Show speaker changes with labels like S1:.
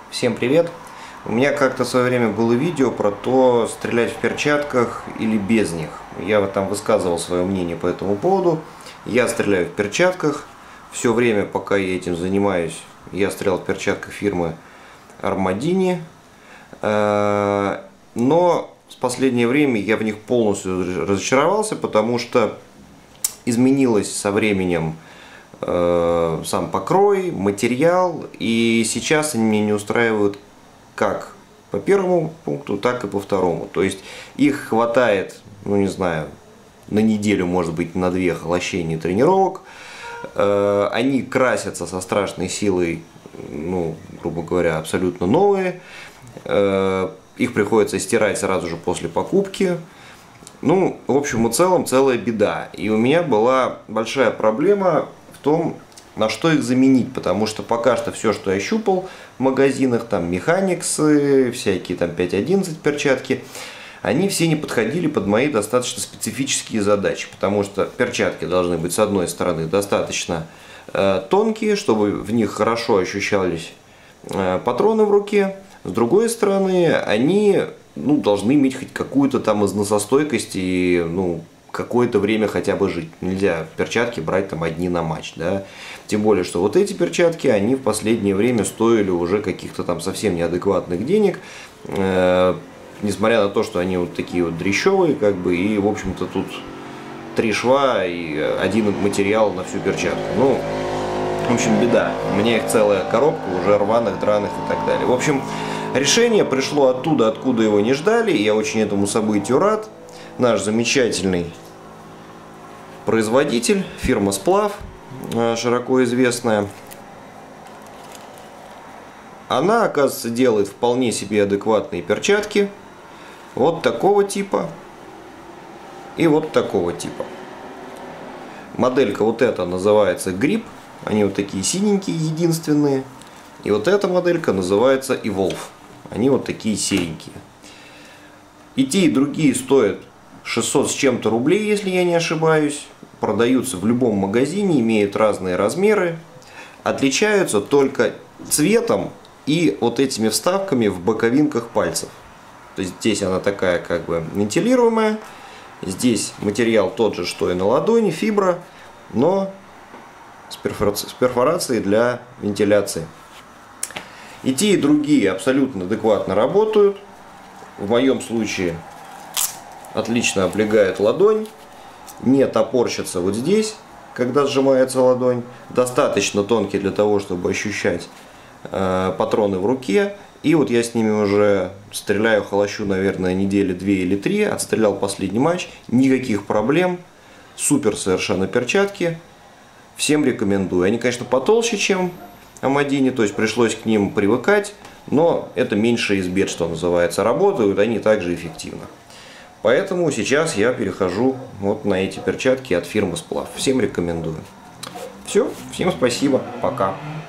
S1: Всем привет! У меня как-то в свое время было видео про то, стрелять в перчатках или без них. Я вот там высказывал свое мнение по этому поводу. Я стреляю в перчатках. Все время, пока я этим занимаюсь, я стрелял в перчатках фирмы Armadini. Но в последнее время я в них полностью разочаровался, потому что изменилось со временем сам покрой, материал, и сейчас они меня не устраивают как по первому пункту, так и по второму. То есть их хватает, ну не знаю, на неделю, может быть, на 2 холощений тренировок. Они красятся со страшной силой, ну, грубо говоря, абсолютно новые. Их приходится стирать сразу же после покупки. Ну, в общем и целом, целая беда. И у меня была большая проблема в том, на что их заменить, потому что пока что все, что я щупал в магазинах, там Mechanics, всякие там 5.11 перчатки, они все не подходили под мои достаточно специфические задачи, потому что перчатки должны быть, с одной стороны, достаточно тонкие, чтобы в них хорошо ощущались патроны в руке, с другой стороны, они должны иметь хоть какую-то там износостойкость и какое-то время хотя бы жить. Нельзя перчатки брать там одни на матч, да. Тем более, что вот эти перчатки, они в последнее время стоили уже каких-то там совсем неадекватных денег, несмотря на то, что они вот такие вот дрещевые, как бы, и, в общем-то, тут 3 шва и 1 материал на всю перчатку. Ну, в общем, беда. У меня их целая коробка уже рваных, драных и так далее. В общем, решение пришло оттуда, откуда его не ждали, и я очень этому событию рад. Наш замечательный производитель, фирма Сплав, широко известная, она, оказывается, делает вполне себе адекватные перчатки вот такого типа и вот такого типа. Моделька вот эта называется Grip, они вот такие синенькие, единственные. И вот эта моделька называется Evolve, они вот такие серенькие. И те, и другие стоят 600 с чем-то рублей, если я не ошибаюсь. Продаются в любом магазине, имеют разные размеры. Отличаются только цветом и вот этими вставками в боковинках пальцев. То есть здесь она такая как бы вентилируемая. Здесь материал тот же, что и на ладони, фибра, но с перфорацией для вентиляции. И те, и другие абсолютно адекватно работают. В моем случае отлично облегает ладонь, не топорщится вот здесь, когда сжимается ладонь, достаточно тонкий для того, чтобы ощущать патроны в руке. И вот я с ними уже стреляю, холощу, наверное, недели 2 или 3, отстрелял последний матч, никаких проблем, супер совершенно перчатки, всем рекомендую. Они, конечно, потолще, чем Armadini, то есть пришлось к ним привыкать, но это меньше из бед, что называется, работают они также эффективно. Поэтому сейчас я перехожу вот на эти перчатки от фирмы Сплав. Всем рекомендую. Все, всем спасибо, пока.